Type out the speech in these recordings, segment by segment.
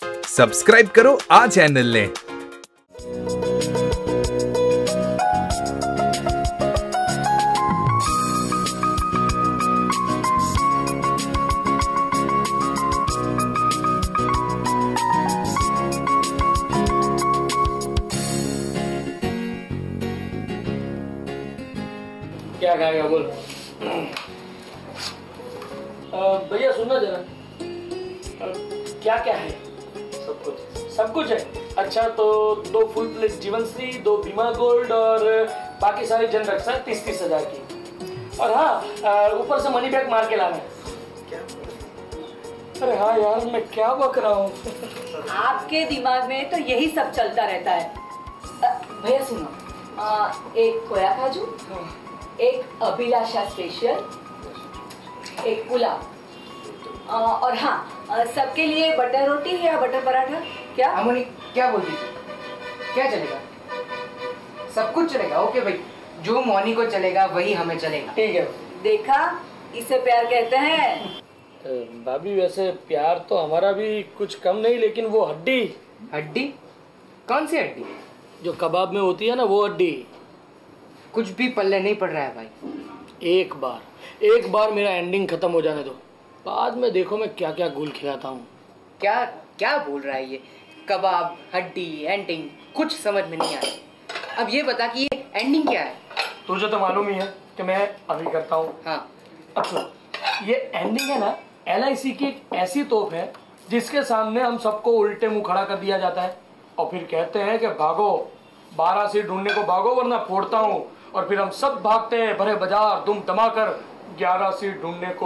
Subscribe करो आ channel ने। क्या खाएगा बोल। भैया सुनना जरा, क्या क्या है? सब कुछ है। अच्छा तो 2 फुल प्लेट जीवन श्री, 2 बीमा गोल्ड और बाकी सारी जन रक्षा 30-30 हजार की। और हाँ ऊपर से मनी बैग मार के लाना है। अरे हाँ यार मैं क्या बक रहा हूँ। आपके दिमाग में तो यही सब चलता रहता है। भैया सुनो, एक खोया काजू, एक अभिलाषा स्पेशल, एक पुलाव, और हाँ सबके लिए बटर रोटी या बटर पराठा। क्या अमोनी क्या बोल रही? क्या चलेगा? सब कुछ चलेगा। ओके भाई, जो मौनी को चलेगा वही हमें चलेगा। ठीक है। देखा, इसे प्यार कहते हैं। भाभी वैसे प्यार तो हमारा भी कुछ कम नहीं, लेकिन वो हड्डी। हड्डी? कौन सी हड्डी? जो कबाब में होती है ना, वो हड्डी। कुछ भी पल्ले नहीं पड़ रहा है भाई। एक बार मेरा एंडिंग खत्म हो जाने दो, बाद में देखो मैं क्या क्या गुल खिलाता हूँ। क्या क्या बोल रहा है ये? कबाब, हड्डी, एंडिंग, कुछ समझ में नहीं आ रहा। अब ये बता कि ये एंडिंग क्या है? तुझे तो मालूम ही है कि मैं अभी करता हूँ। हाँ। अच्छा, ये एंडिंग है ना, LIC की एक ऐसी तोप है जिसके सामने हम सबको उल्टे मुंह खड़ा कर दिया जाता है और फिर कहते हैं कि भागो, 12 सीट ढूंढने को भागो वरना फोड़ता हूँ। और फिर हम सब भागते हैं भरे बाजार दुम दमाकर 11 सीट ढूंढने को।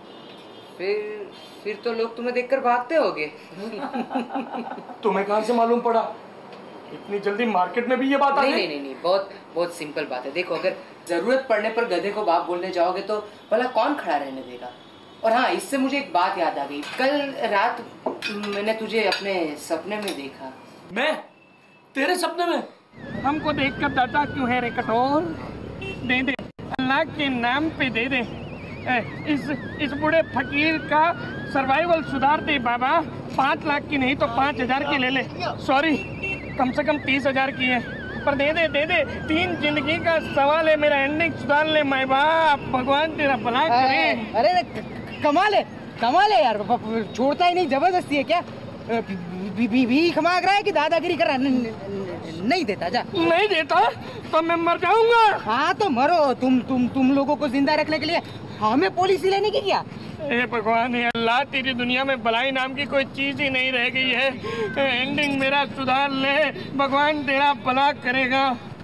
फिर तो लोग तुम्हें देखकर भागते होगे। तुम्हें कहाँ से मालूम पड़ा? इतनी जल्दी मार्केट में भी ये बात आ गई? नहीं, बहुत सिंपल बात है। देखो, अगर जरूरत पड़ने पर गधे को बाप बोलने जाओगे तो भला कौन खड़ा रहने देगा। और हाँ, इससे मुझे एक बात याद आ गई। कल रात मैंने तुझे अपने सपने में देखा। मैं तेरे सपने में? हमको देखकर डरता क्यों है रे कटोर? दे दे, अल्लाह के नाम पे दे दे। इस बूढ़े फकीर का सर्वाइवल सुधार दे बाबा। 5 लाख की नहीं तो 5,000 की ले ले। सॉरी, कम से कम 30,000 की है, पर दे दे 3 जिंदगी का सवाल है, मेरा एंडिंग सुधार ले माय बाप। भगवान तेरा भला करे। अरे कमाल है यार, छोड़ता ही नहीं। जबरदस्ती है क्या? भी मांग रहा है कि दादागिरी कर रहा है? नहीं देता जा। नहीं देता तो मैं मर जाऊंगा। हाँ तो मरो। तुम लोगों को जिंदा रखने के लिए हमें पॉलिसी लेने की क्या? हे भगवान, हे अल्लाह, तेरी दुनिया में भलाई नाम की कोई चीज ही नहीं रह गई है। एंडिंग मेरा सुधार ले, भगवान तेरा भला करेगा।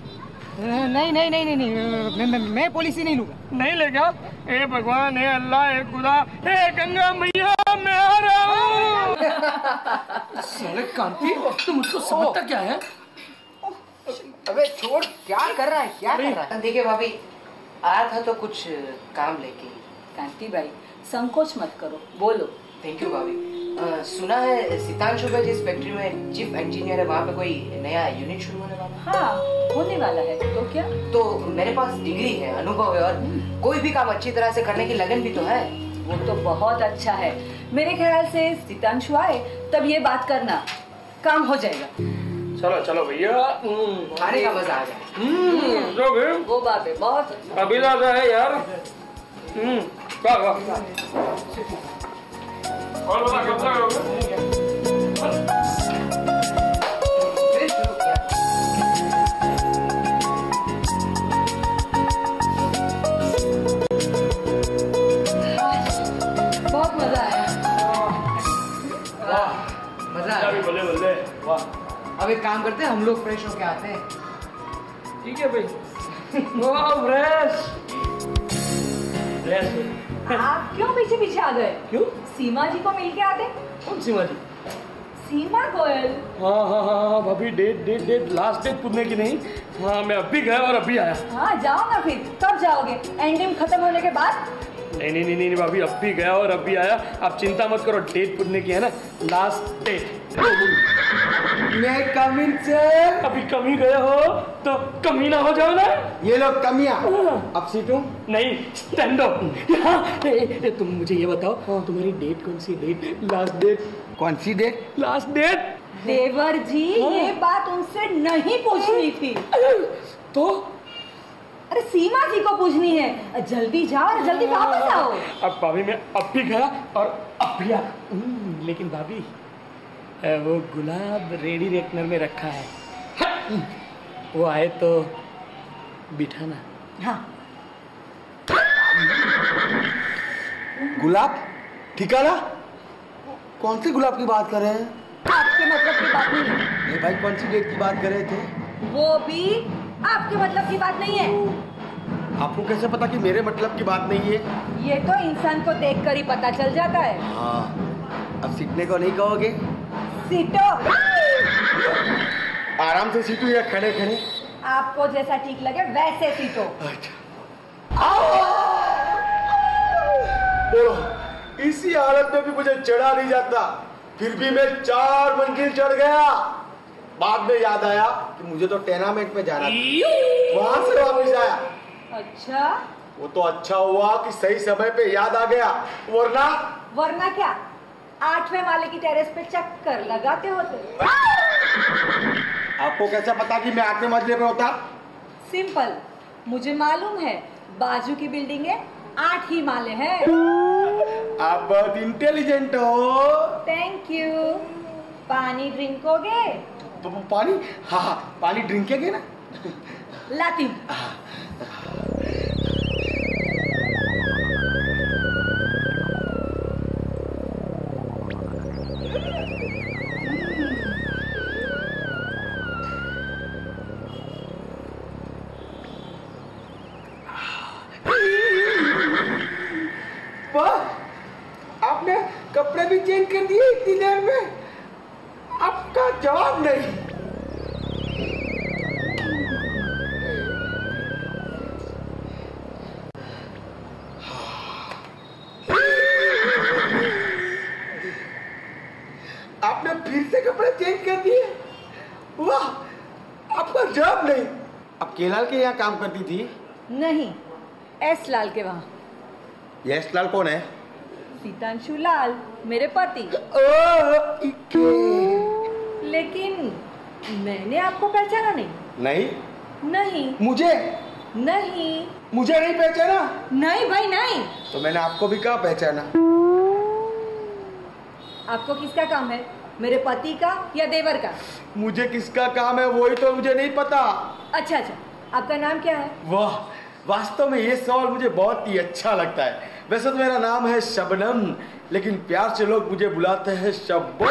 नहीं, मैं पॉलिसी नहीं लूंगा। नहीं लेगा? हे भगवान, हे अल्लाह, हे खुदा, हे गंगा मैया, मैं आ रहा हूँ। साले कांति, तू मुझको समझता क्या है? अबे छोड़, क्या कर रहा है? देखिए भाभी, आया था तो कुछ काम लेके। कांति भाई, संकोच मत करो, बोलो। थैंक यू भाभी। सुना है सितांशु का जिस फैक्ट्री में चीफ इंजीनियर है, वहाँ पे कोई नया यूनिट शुरू होने वाला है। हाँ, होने वाला है। तो क्या? तो मेरे पास डिग्री है, अनुभव है और कोई भी काम अच्छी तरह से करने की लगन भी तो है। वो तो बहुत अच्छा है। मेरे ख्याल से सितांशु आए तब ये बात करना, काम हो जाएगा। चलो भैया, खाने का मजा आ जाए। वो बात है, बहुत अच्छा। अभिलाषा है यार। वाह। और बता कब तक आओगे? बहुत मजा आया। मजा आया। बल्ले वाह। अब एक काम करते हैं, हम लोग फ्रेश होके आते हैं। ठीक है भाई। वाह, फ्रेश। आप क्यों पीछे आ गए? क्यों? सीमा जी को मिल के आते। कौन सीमा जी? सीमा गोयल। हाँ भाभी, डेट लास्ट डेट पूछने की नहीं। हाँ, मैं अभी गया और अभी आया। हाँ जाओ ना, फिर कब जाओगे? एंडिंग खत्म होने के बाद? नहीं भाभी, अभी गया और अभी आया। आप चिंता मत करो, डेट पूछने की है ना, लास्ट डेट। मैं कमीन से अभी कमी गए हो तो कमी ना हो जाओ ना। ये लोग कमियां। अब सीटूं? नहीं, स्टैंड अप। तुम मुझे ये बताओ, तुम्हारी डेट कौन सी? डेट लास्ट डेट कौन सी डेट? Last date. देवर जी ये बात उनसे नहीं पूछनी थी। तो अरे सीमा जी को पूछनी है। जल्दी जाओ और जल्दी वापस आओ। अब भाभी मैं अब भी गया और अब भी आ। लेकिन भाभी वो गुलाब रेडी रेकनर में रखा है, वो आए तो बिठाना। हाँ गुलाब ठिकाना? कौन से गुलाब की बात कर रहे हैं? आपके मतलब की बात नहीं है। नहीं भाई, कौन सी डेट की बात कर रहे थे? वो भी आपके मतलब की बात नहीं है। आपको कैसे पता कि मेरे मतलब की बात नहीं है? ये तो इंसान को देखकर ही पता चल जाता है। हाँ, अब सीटने को नहीं कहोगे? सीटो। आराम से सीटो या खड़े खड़े? आपको जैसा ठीक लगे वैसे सीटो। अच्छा। बोलो, इसी हालत में भी मुझे चढ़ा नहीं जाता, फिर भी मैं 4 मंजिल चढ़ गया। बाद में याद आया कि मुझे तो टेनामेंट में जाना था, वहां से वापस आया। अच्छा, वो तो अच्छा हुआ कि सही समय पे याद आ गया, वरना क्या 8वें माले की टेरेस पे चक्कर लगाते होते। आपको कैसे पता कि मैं 8वें मंजिल पे होता? सिंपल, मुझे मालूम है बाजू की बिल्डिंग है 8 ही माले हैं। आप बहुत इंटेलिजेंट हो। Thank you. पानी ड्रिंक होगे? पानी? हाँ, पानी ड्रिंक के ना लाती हूँ। आपने कपड़े भी चेंज कर दिए इतनी देर में? आपका जवाब नहीं। आपने फिर से कपड़े चेंज कर दिए? वाह, आपका जवाब नहीं। आप केलाल के यहाँ काम करती थी? नहीं, एस लाल के वहाँ। यश लाल कौन है? सीतांशु लाल, मेरे पति। लेकिन मैंने आपको पहचाना नहीं। नहीं? नहीं। मुझे नहीं नहीं पहचाना? नहीं भाई नहीं। तो मैंने आपको भी कहा पहचाना। आपको किसका काम है, मेरे पति का या देवर का? मुझे किसका काम है वही तो मुझे नहीं पता। अच्छा, आपका नाम क्या है? वाह, वास्तव में ये सवाल मुझे बहुत ही अच्छा लगता है। वैसे तो मेरा नाम है शबनम, लेकिन प्यार से लोग मुझे बुलाते हैं शब्बो।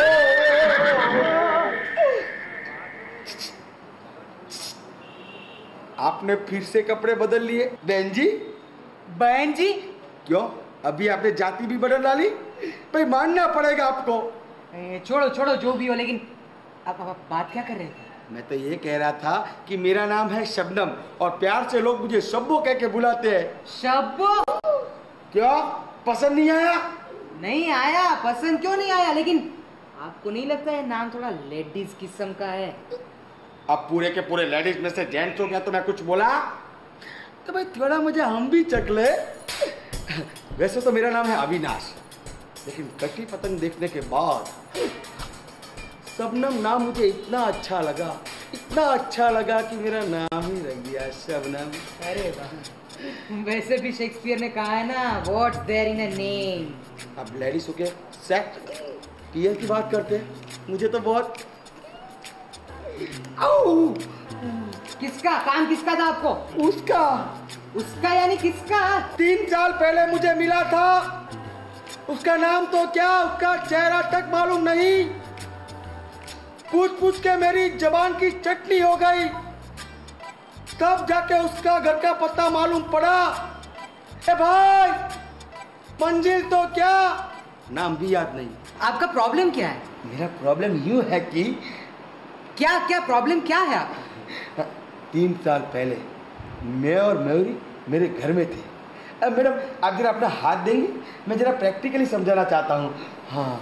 आपने फिर से कपड़े बदल लिए बहन जी? बहन जी? क्यों, अभी आपने जाति भी बदल डाली? भाई मानना पड़ेगा आपको। छोड़ो जो भी हो, लेकिन आप बात क्या कर रहे थे? मैं तो ये कह रहा था कि मेरा नाम है शबनम और प्यार से लोग मुझे शब्बो कह के बुलाते हैं। शब्बो? क्या पसंद नहीं आया? नहीं आया, पसंद क्यों नहीं आया, लेकिन आपको नहीं लगता है नाम थोड़ा लेडीज किस्म का है? अब पूरे के पूरे लेडीज में से जेंट्स हो गया तो मैं कुछ बोला? तो भाई थोड़ा मुझे हम भी चख ले। वैसे तो मेरा नाम है अविनाश, लेकिन कटी पतंग देखने के बाद शबनम नाम मुझे इतना अच्छा लगा कि मेरा नाम ही रख दिया शबनम। अरे वाह, वैसे भी शेक्सपियर ने कहा है ना, what's there in a name. अब लेडीज होके सेक्स पीएल की बात करते हैं, मुझे तो बहुत किसका काम किसका था आपको? उसका यानी किसका? 3 साल पहले मुझे मिला था, उसका नाम तो क्या, उसका चेहरा तक मालूम नहीं। पूछ के मेरी जबान की चटनी हो गई, तब जाके उसका घर का पता मालूम पड़ा। ए भाई, मंजिल तो क्या, नाम भी याद नहीं। आपका प्रॉब्लम क्या है? मेरा प्रॉब्लम यूं है कि क्या प्रॉब्लम क्या है आपका? 3 साल पहले मैं और मयूरी मेरे घर में थे। अब मैडम आप जरा अपना हाथ देंगे, मैं जरा प्रैक्टिकली समझाना चाहता हूँ। हाँ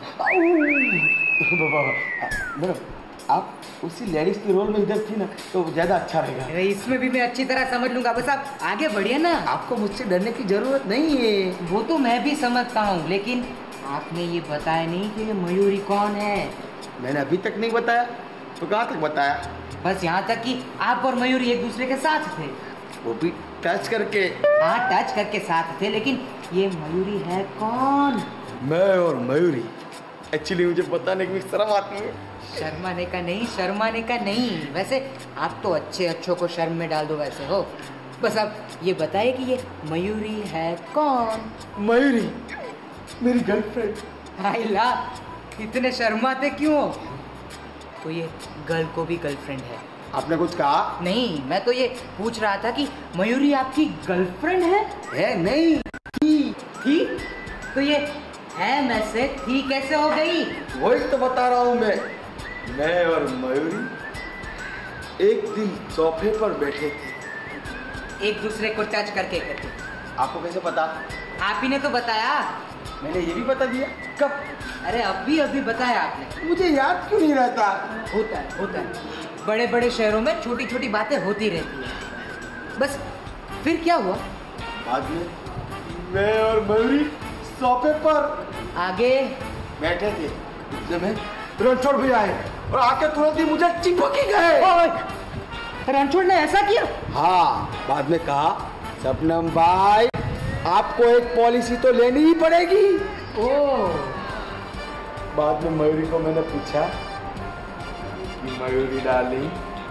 मैडम, आप उसी लेडीज के रोल में इधर थी ना, तो ज्यादा अच्छा रहेगा। इसमें भी मैं अच्छी तरह समझ लूंगा, बस आप आगे बढ़िए ना। आपको मुझसे डरने की जरूरत नहीं है। वो तो मैं भी समझता हूँ, लेकिन आपने ये बताया नहीं कि ये मयूरी कौन है। मैंने अभी तक नहीं बताया, तो कहाँ तक बताया? बस यहाँ तक कि आप और मयूरी एक दूसरे के साथ थे। वो भी टच करके। हाँ, टच करके साथ थे, लेकिन ये मयूरी है कौन? मैं और मयूरी, एक्चुअली मुझे बताने की शर्म आती है। शर्माने का नहीं। वैसे आप तो अच्छों को शर्म में डाल दो वैसे हो। बस आप ये बताइए कि ये मयूरी है कौन? मयूरी मेरी गर्लफ्रेंड। हाय ला, इतने शर्माते क्यों? तो ये गर्ल को भी गर्लफ्रेंड है? आपने कुछ कहा? नहीं, मैं तो ये पूछ रहा था कि मयूरी आपकी गर्लफ्रेंड है? नहीं, थी? तो ये है में से थी कैसे हो गई? वही तो बता रहा हूँ मैं और मयूरी एक दिन सोफे पर बैठे थे, एक दूसरे को टच करके। आपको कैसे पता? आप ही ने तो बताया। मैंने ये भी बता दिया। कब? अरे अभी बताया आपने। मुझे याद क्यों नहीं रहता? होता है। बड़े बड़े शहरों में छोटी छोटी बातें होती रहती है। बस फिर क्या हुआ? बाद में मैं और मयूरी सोफे पर आगे बैठे थे, उस समय रणछोड़ भी आए और आके तुरंत ही मुझे चिपक ही गए। रणछोड़ ने ऐसा किया? हाँ, बाद में कहा, सपनम भाई आपको एक पॉलिसी तो लेनी ही पड़ेगी। ओह। बाद में मयूरी को मैंने पूछा कि मयूरी डार्लिंग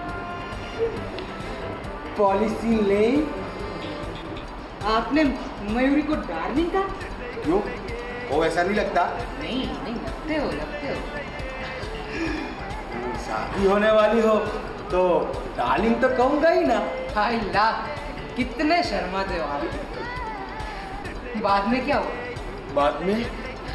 पॉलिसी ले। आपने मयूरी को डार्लिंग कहा? क्यों, वो ऐसा नहीं लगता? नहीं, लगते हो। शादी होने वाली हो तो डार्लिंग तो कहूंगा ही ना। हाय ला, कितने शर्माते हो आप। बाद में क्या हुआ? बाद में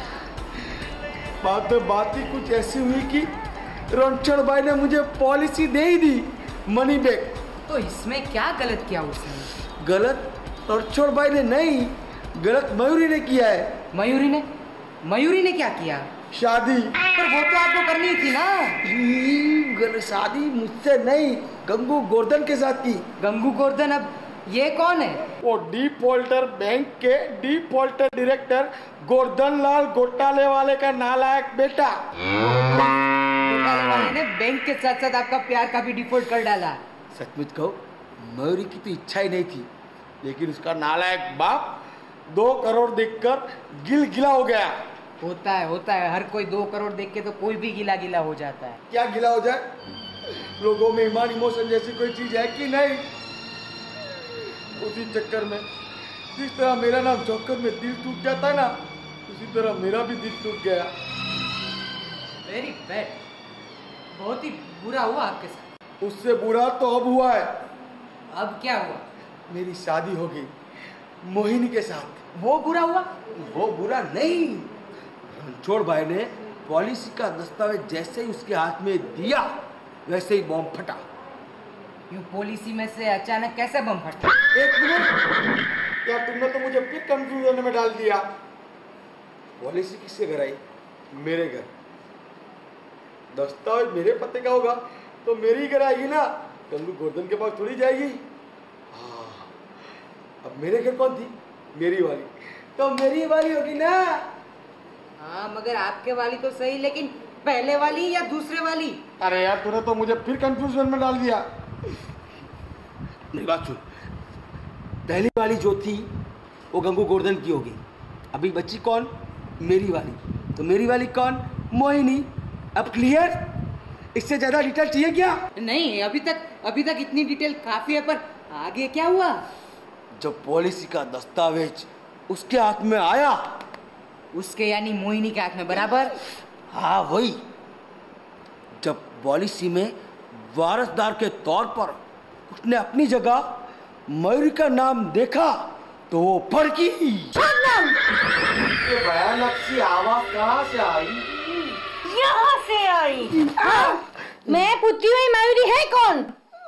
बात ही कुछ ऐसी हुई कि रणछोड़ भाई ने मुझे पॉलिसी दे ही दी, मनी बैग। तो इसमें क्या गलत किया उसने? गलत रणछोड़ भाई ने नहीं, गलत मयूरी ने किया है। मयूरी ने क्या किया? शादी। पर वो तो आपको करनी थी ना। शादी मुझसे नहीं, गंगू गोवर्धन के साथ की। गंगू गोवर्धन, अब ये कौन है? वो डिफॉल्टर बैंक के डिफॉल्टर डायरेक्टर गोवर्धन लाल घोटाले वाले का नालायक बेटा। घोटाले वाले ने बैंक के साथ साथ आपका प्यार का भी डिफॉल्ट कर डाला। सचमुच कहो, मयूरी की तो इच्छा ही नहीं थी, लेकिन उसका नालायक बाप 2 करोड़ देखकर गिला हो गया। होता है। हर कोई 2 करोड़ देख के तो कोई भी गिला हो जाता है। क्या गिला हो जाए? लोगों में ईमान इमोशन जैसी कोई चीज है कि नहीं? उसी चक्कर में जिस तरह मेरा नाम जोकर में दिल टूट जाता ना, उसी तरह मेरा भी दिल टूट गया। Very bad. बहुत ही बुरा हुआ आपके साथ। उससे बुरा तो अब हुआ है। अब क्या हुआ? मेरी शादी हो गई मोहिनी के साथ। वो बुरा हुआ? वो बुरा नहीं, रणछोड़ भाई ने पॉलिसी का दस्तावेज जैसे ही उसके हाथ में दिया, वैसे ही बम फटा। यूं पॉलिसी में से अचानक कैसे बम फटा? एक मिनट, क्या तुमने तो मुझे फिर कंफ्यूजन में डाल दिया। पॉलिसी किसके घर आई? मेरे घर। दस्तावेज मेरे पते का होगा तो मेरी घर आएगी ना, गंगू गोवर्धन के पास थोड़ी जाएगी। अब मेरे घर कौन थी? मेरी वाली। तो मेरी वाली होगी ना। हाँ, मगर आपके वाली तो सही, लेकिन पहले वाली या दूसरे वाली? अरे यार, तूने तो मुझे फिर कंफ्यूजन में डाल दिया। मेरी बात सुन, पहली वाली जो थी वो गंगू गोवर्धन की होगी। अभी बच्ची कौन? मेरी वाली। तो मेरी वाली कौन? मोहिनी। अब क्लियर? इससे ज्यादा डिटेल चाहिए क्या? नहीं, अभी तक इतनी डिटेल काफी है, पर आगे क्या हुआ? जब पॉलिसी का दस्तावेज उसके हाथ में आया, उसके यानी मोहिनी के हाथ में बराबर? हाँ वही। जब पॉलिसी में वारसदार के तौर पर उसने अपनी जगह मयूरी का नाम देखा तो वो भड़की। ये भयानक सी आवाज कहाँ से आई? यहाँ से आई। मैं पूछती हूँ, मयूरी है कौन?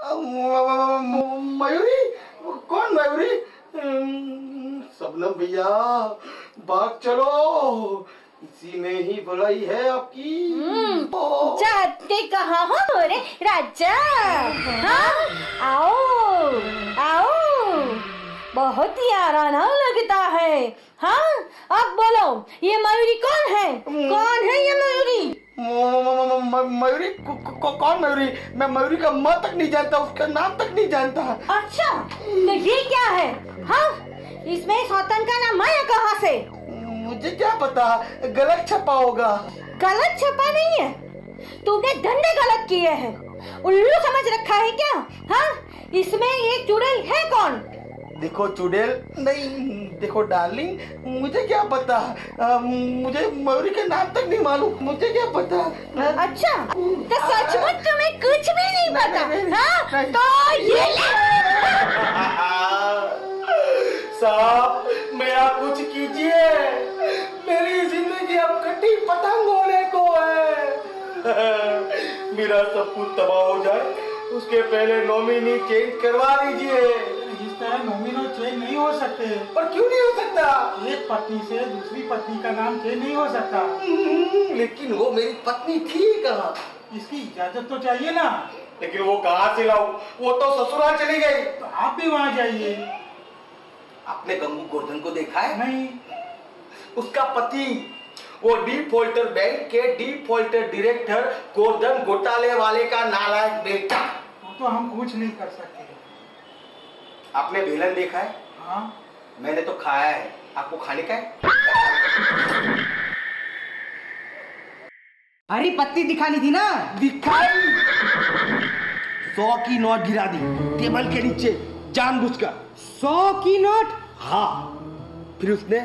मयूरी? कौन मयूरी? सबनम भैया, भाग चलो, इसी ने ही बुलाई है आपकी। जाते कहाँ हो रे राजा? हाँ? आओ बहुत ही आराना लगता है। हाँ, अब बोलो ये मयूरी कौन है? कौन है ये मयूरी? मयूरी? कौन मयूरी? मैं मयूरी का माँ तक नहीं जानता, उसका नाम तक नहीं जानता। अच्छा, तो ये क्या है? हाँ, इसमें सौतन का नाम माया कहाँ से? मुझे क्या पता, गलत छपा होगा। गलत छपा नहीं है, तुमने धंधे गलत किए हैं। उल्लू समझ रखा है क्या? हाँ, इसमें ये चुड़ैल है कौन? देखो चुड़ैल नहीं, देखो डार्लिंग, मुझे क्या पता, मुझे मयूरी के नाम तक नहीं मालूम, मुझे क्या पता। अच्छा, तो सचमुच तुम्हें कुछ भी नहीं पता? हाँ, तो ये साहब मेरा कुछ कीजिए, मेरी जिंदगी अब कटी पतंग होने को है। मेरा सब कुछ तबाह हो जाए उसके पहले नॉमिनी चेंज करवा दीजिए। इस तरह नॉमिनी चेंज नहीं हो सकते। पर क्यों नहीं हो सकता? एक पत्नी से दूसरी पत्नी का नाम चेंज नहीं हो सकता। लेकिन वो मेरी पत्नी थी कहाँ? इसकी इजाजत तो चाहिए ना। लेकिन वो कहाँ से लाऊं? वो तो ससुराल चली गई। तो आप भी वहाँ जाइए। आपने गंगू गोर्धन को देखा है? नहीं। उसका पति वो डिफॉल्टर बैंक के डिफॉल्टर डायरेक्टर गोर्धन घोटाले वाले का नालायक बेटा। तो हम कुछ नहीं कर सकते। आपने बेलन देखा है? हाँ, मैंने तो खाया है, आपको खाने का है? अरे पत्ती दिखानी थी ना। दिखाई? 100 की नोट गिरा दी टेबल के नीचे जानबूझकर। 100 की नोट? हाँ, फिर उसने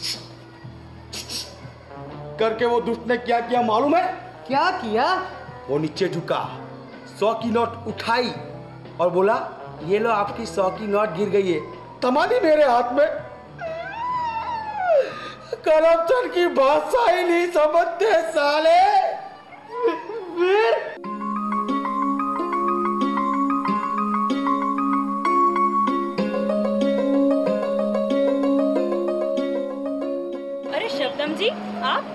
करके वो दुष्ट ने क्या किया मालूम है? क्या किया? वो नीचे झुका, 100 की नोट उठाई और बोला, ये लो आपकी 100 की नोट गिर गई है। तमादी मेरे हाथ में। करप्शन की भाषा ही नहीं समझते साले। अरे शब्दम जी, आप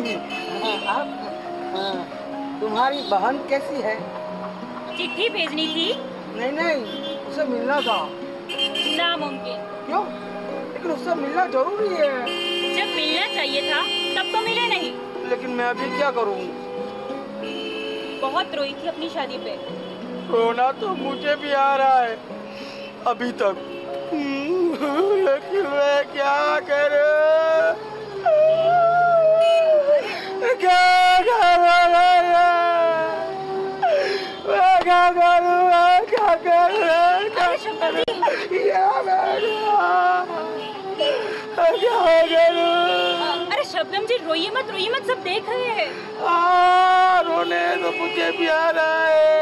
तुम्हारी बहन कैसी है? चिट्ठी भेजनी थी। नहीं, उसे मिलना था। नामुमकिन। क्यों? लेकिन उससे मिलना जरूरी है। जब मिलना चाहिए था तब तो मिले नहीं। लेकिन मैं अभी क्या करूं? बहुत रोई थी अपनी शादी पे। रोना तो मुझे भी आ रहा है अभी तक, लेकिन मैं क्या करूं? अरे शबनम जी रोइए मत, सब देख रहे हैं। रोने तो मुझे भी आ रहा है।